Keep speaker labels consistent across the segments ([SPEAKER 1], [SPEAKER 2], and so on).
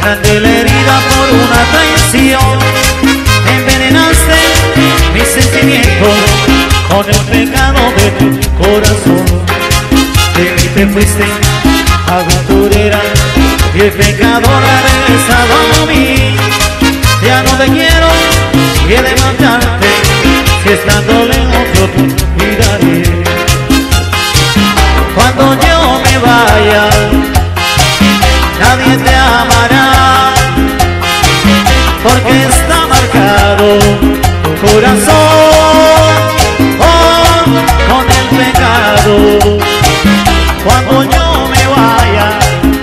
[SPEAKER 1] grande la herida por una traición. Envenenaste mis sentimientos con el pecado de tu corazón. De mí te fuiste aventurera y el pecador ha regresado a mí. Ya no te quiero y he de matarte, si estando lejos yo te cuidaré. Cuando yo me vaya, nadie te amará, porque está marcado tu corazón, oh, con el pecado. Cuando yo me vaya,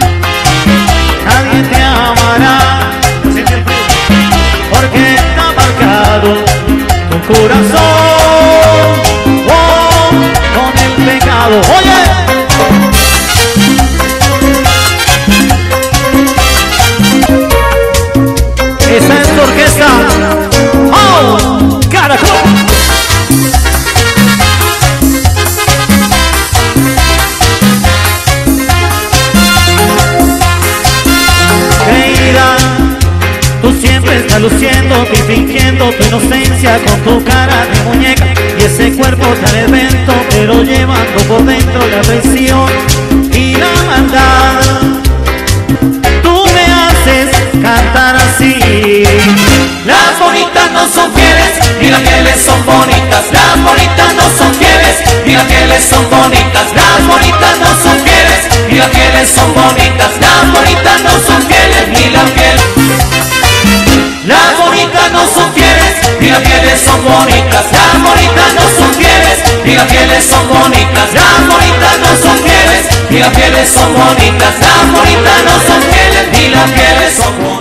[SPEAKER 1] nadie te amará, porque está marcado tu corazón, oh, con el pecado. Oye, esa es tu orquesta. ¡Oh! ¡Caracol! Creída, tú siempre estás luciendo y fingiendo tu inocencia con tu cara de muñeca y ese cuerpo tan evento, pero llevando por dentro la traición y la maldad. Tú me haces cantar así.
[SPEAKER 2] Las bonitas no son fieles, ni las fieles son bonitas. Las bonitas no son fieles, ni las fieles son bonitas. Las bonitas no son fieles, ni las fieles son bonitas. Las bonitas no son fieles, ni las fieles. Las bonitas no son fieles, ni las fieles son bonitas. Las bonitas no son fieles, ni las fieles son bonitas. Las bonitas no son fieles, ni las fieles son bonitas. Las bonitas no son fieles, ni las fieles son bonitas.